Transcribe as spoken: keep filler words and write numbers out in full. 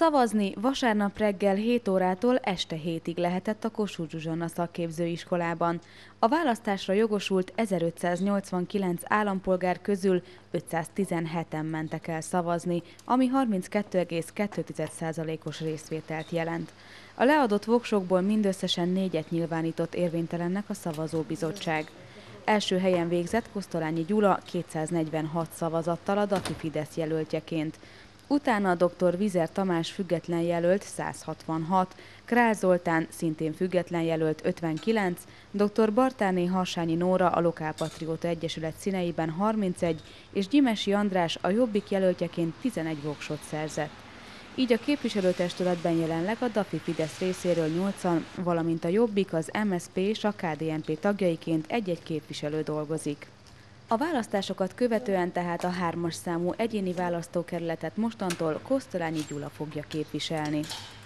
Szavazni vasárnap reggel hét órától este hétig lehetett a Kossuth Zsuzsanna szakképzőiskolában. A választásra jogosult ezerötszáznyolcvankilenc állampolgár közül ötszáztizenheten mentek el szavazni, ami harminckettő egész kettő százalékos részvételt jelent. A leadott voksokból mindösszesen négyet nyilvánított érvénytelennek a szavazóbizottság. Első helyen végzett Kosztolányi Gyula kétszáznegyvenhat szavazattal a Dafi Fidesz jelöltjeként. Utána dr. Vizer Tamás független jelölt százhatvanhat, Král Zoltán szintén független jelölt ötvenkilenc, dr. Bartárné Harsányi Nóra a Lokálpatrióta Egyesület színeiben harmincegy és Gyimesi András a Jobbik jelöltjeként tizenegy voksot szerzett. Így a képviselőtestületben jelenleg a Dafi Fidesz részéről nyolcan, valamint a Jobbik, az em es zé pé és a ká dé en pé tagjaiként egy-egy képviselő dolgozik. A választásokat követően tehát a hármas számú egyéni választókerületet mostantól Kosztolányi Gyula fogja képviselni.